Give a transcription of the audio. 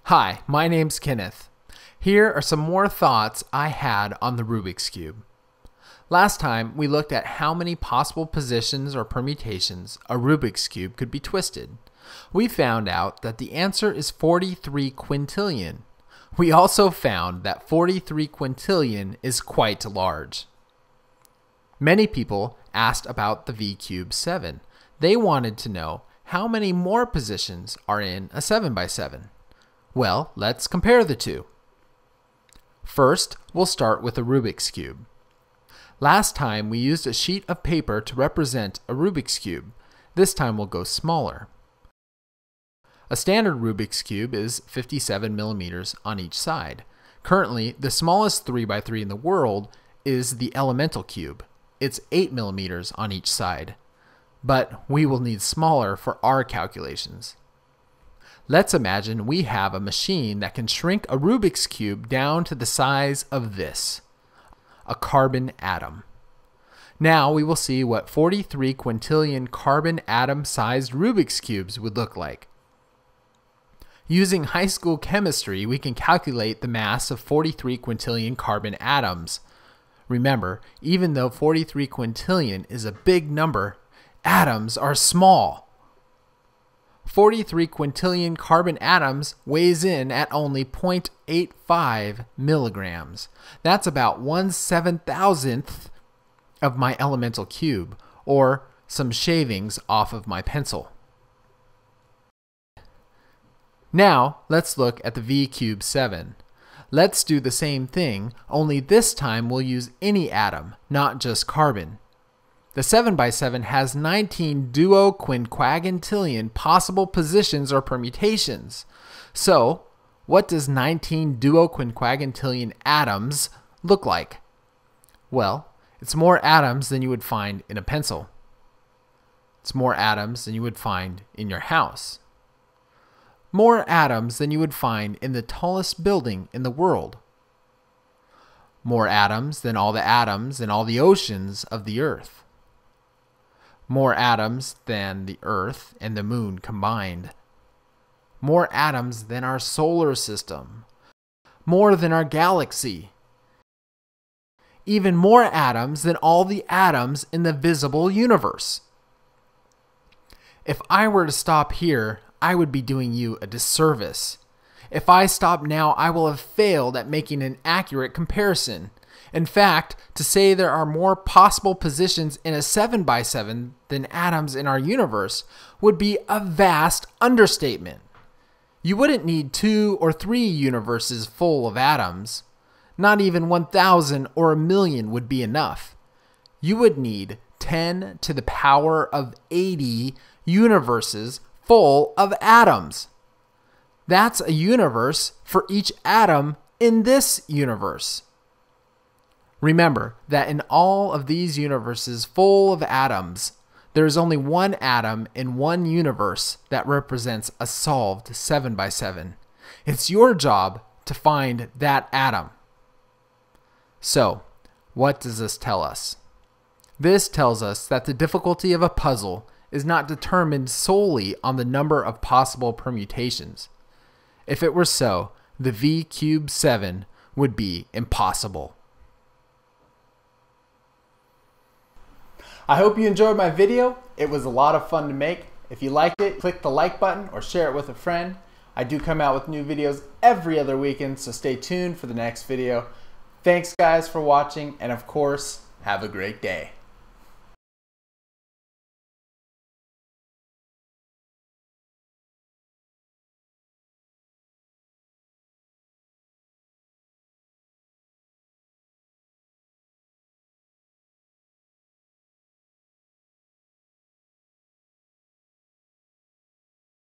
Hi, my name's Kenneth. Here are some more thoughts I had on the Rubik's Cube. Last time, we looked at how many possible positions or permutations a Rubik's Cube could be twisted. We found out that the answer is 43 quintillion. We also found that 43 quintillion is quite large. Many people asked about the V-Cube 7. They wanted to know how many more positions are in a 7x7. Well, let's compare the two. First, we'll start with a Rubik's Cube. Last time, we used a sheet of paper to represent a Rubik's Cube. This time, we'll go smaller. A standard Rubik's Cube is 57 millimeters on each side. Currently, the smallest 3x3 in the world is the elemental cube. It's 8 millimeters on each side. But we will need smaller for our calculations. Let's imagine we have a machine that can shrink a Rubik's Cube down to the size of this, a carbon atom. Now we will see what 43 quintillion carbon atom-sized Rubik's Cubes would look like. Using high school chemistry, we can calculate the mass of 43 quintillion carbon atoms. Remember, even though 43 quintillion is a big number, atoms are small. 43 quintillion carbon atoms weighs in at only 0.85 milligrams. That's about 1/7,000th of my elemental cube, or some shavings off of my pencil. Now, let's look at the V-Cube 7. Let's do the same thing, only this time we'll use any atom, not just carbon. The 7x7 has 19 duoquinquagintillion possible positions or permutations. So, what does 19 duoquinquagintillion atoms look like? Well, it's more atoms than you would find in a pencil. It's more atoms than you would find in your house. More atoms than you would find in the tallest building in the world. More atoms than all the atoms in all the oceans of the earth. More atoms than the Earth and the Moon combined. More atoms than our solar system. More than our galaxy. Even more atoms than all the atoms in the visible universe. If I were to stop here, I would be doing you a disservice. If I stop now, I will have failed at making an accurate comparison. In fact, to say there are more possible positions in a 7x7 than atoms in our universe would be a vast understatement. You wouldn't need 2 or 3 universes full of atoms. Not even 1,000 or 1,000,000 would be enough. You would need 10 to the power of 80 universes full of atoms. That's a universe for each atom in this universe. Remember that in all of these universes full of atoms, there is only one atom in one universe that represents a solved 7x7. It's your job to find that atom. So, what does this tell us? This tells us that the difficulty of a puzzle is not determined solely on the number of possible permutations. If it were so, the V-Cube 7 would be impossible. I hope you enjoyed my video. It was a lot of fun to make. If you liked it, click the like button or share it with a friend. I do come out with new videos every other weekend, so stay tuned for the next video. Thanks guys for watching, and of course, have a great day.